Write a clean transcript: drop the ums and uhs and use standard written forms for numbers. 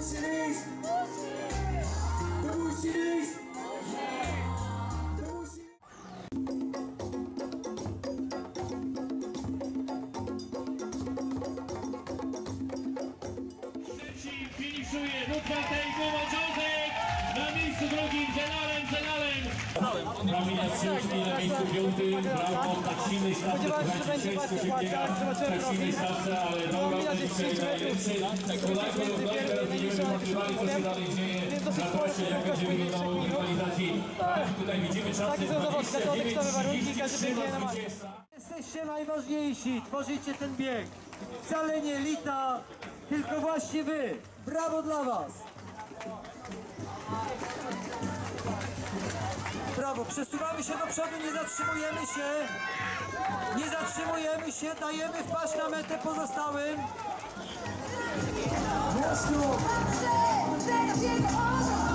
musi wyjść! To musi wyjść! To musi... Trzeci finiszuje do czwartej Ząbek na miejscu drugim Zenalem. Kamila Strzyłski na miejscu piątym, brawo, tak silnej stawce, słuchajcie, ciężko się biega, tak silnej stawce, ale dobra, dzisiaj najlepszy. Polako do Polaka, teraz będziemy wymontowali, co się dalej dzieje na toście, jak będzie wyglądało w rywalizacji. Tutaj widzimy czasy 29-33 na zwycięzca. Jesteście najważniejsi, tworzycie ten bieg. Wcale nie Lita, tylko właśnie wy. Brawo dla was. Brawo, przesuwamy się do przodu, nie zatrzymujemy się, dajemy wpaść na metę pozostałym. Wreszcie!